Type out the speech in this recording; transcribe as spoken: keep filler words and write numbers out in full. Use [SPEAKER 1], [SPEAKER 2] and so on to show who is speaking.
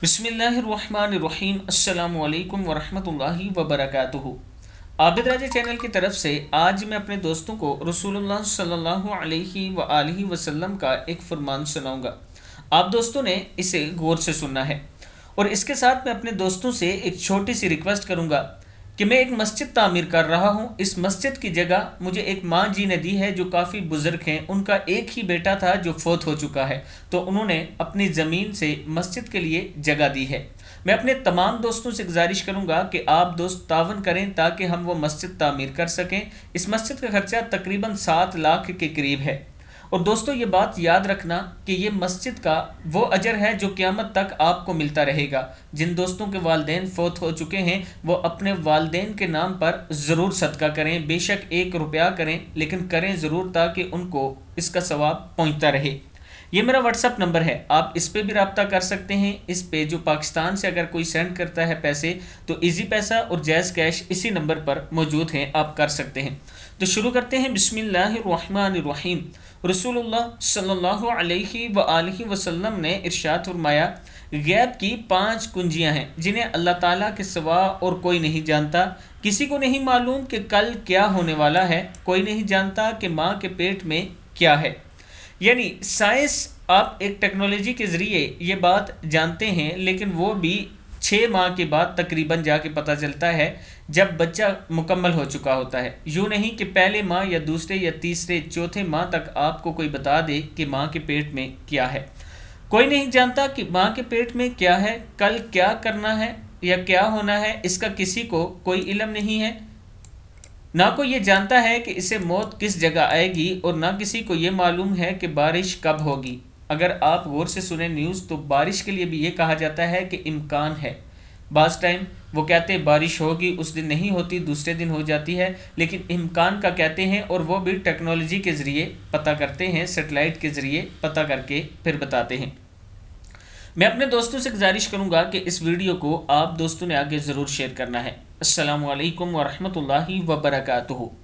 [SPEAKER 1] بسم اللہ الرحمن الرحیم السلام علیکم ورحمۃ اللہ وبرکاتہ۔ عابد راجہ چینل کی طرف سے آج میں اپنے دوستوں کو رسول اللہ صلی اللہ علیہ وآلہ وسلم کا ایک فرمان سناؤں گا۔ آپ دوستوں نے اسے غور سے سننا ہے، اور اس کے ساتھ میں اپنے دوستوں سے ایک چھوٹی سی ریکویسٹ کروں گا کہ میں ایک مسجد تعمیر کر رہا ہوں۔ اس مسجد کی جگہ مجھے ایک ماں جی نے دی ہے جو کافی بزرگ ہیں، ان کا ایک ہی بیٹا تھا جو فوت ہو چکا ہے، تو انہوں نے اپنی زمین سے مسجد کے لیے جگہ دی ہے۔ میں اپنے تمام دوستوں سے گزارش کروں گا کہ آپ دوست تعاون کریں تاکہ ہم وہ مسجد تعمیر کر سکیں۔ اس مسجد کا خرچہ تقریباً سات لاکھ کے قریب ہے، اور دوستو یہ بات یاد رکھنا کہ یہ مسجد کا وہ اجر ہے جو قیامت تک آپ کو ملتا رہے گا۔ جن دوستوں کے والدین فوت ہو چکے ہیں وہ اپنے والدین کے نام پر ضرور صدقہ کریں، بے شک ایک روپیہ کریں، لیکن کریں ضرور تاکہ ان کو اس کا ثواب پہنچتا رہے۔ یہ میرا واٹس ایپ نمبر ہے، آپ اس پہ بھی رابطہ کر سکتے ہیں۔ اس پہ جو پاکستان سے اگر کوئی سینڈ کرتا ہے پیسے تو ایزی پیسہ اور جائز کیش اسی نمبر پر موجود ہیں، آپ کر سکتے ہیں۔ تو شروع کرتے ہیں۔ بسم اللہ الرحمن الرحیم۔ رسول اللہ صلی اللہ علیہ وآلہ وسلم نے ارشاد فرمایا، غیب کی پانچ کنجیاں ہیں جنہیں اللہ تعالیٰ کے سوا اور کوئی نہیں جانتا۔ کسی کو نہیں معلوم کہ کل کیا ہونے والا ہے، کوئی نہیں جانتا کہ ماں کے پیٹ میں کیا ہے۔ یعنی سائنس، آپ ایک ٹیکنالوجی کے ذریعے یہ بات جانتے ہیں، لیکن وہ بھی چھ ماہ کے بعد تقریباً جا کے پتہ چلتا ہے جب بچہ مکمل ہو چکا ہوتا ہے۔ یوں نہیں کہ پہلے ماہ یا دوسرے یا تیسرے چوتھے ماہ تک آپ کو کوئی بتا دے کہ ماں کے پیٹ میں کیا ہے۔ کوئی نہیں جانتا کہ ماں کے پیٹ میں کیا ہے، کل کیا کرنا ہے یا کیا ہونا ہے، اس کا کسی کو کوئی علم نہیں ہے۔ نہ کوئی یہ جانتا ہے کہ اسے موت کس جگہ آئے گی، اور نہ کسی کو یہ معلوم ہے کہ بارش کب ہوگی۔ اگر آپ غور سے سنیں نیوز تو بارش کے لیے بھی یہ کہا جاتا ہے کہ امکان ہے۔ بعض ٹائم وہ کہتے ہیں بارش ہوگی، اس دن نہیں ہوتی، دوسرے دن ہو جاتی ہے، لیکن امکان کا کہتے ہیں، اور وہ بھی ٹیکنالوجی کے ذریعے پتہ کرتے ہیں، سیٹلائٹ کے ذریعے پتہ کر کے پھر بتاتے ہیں۔ میں اپنے دوستوں سے گزارش کروں گا کہ اس ویڈیو کو آپ دوستوں نے آگے ضرور شیئر کرنا ہے۔ السلام علیکم ورحمۃ اللہ وبرکاتہ۔